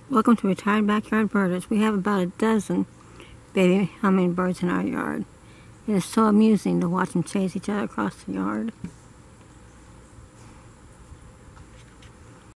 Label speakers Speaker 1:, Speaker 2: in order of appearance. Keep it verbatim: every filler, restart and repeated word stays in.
Speaker 1: Welcome to Retired Backyard Birders. We have about a dozen baby hummingbirds in our yard. It is so amusing to watch them chase each other across the yard.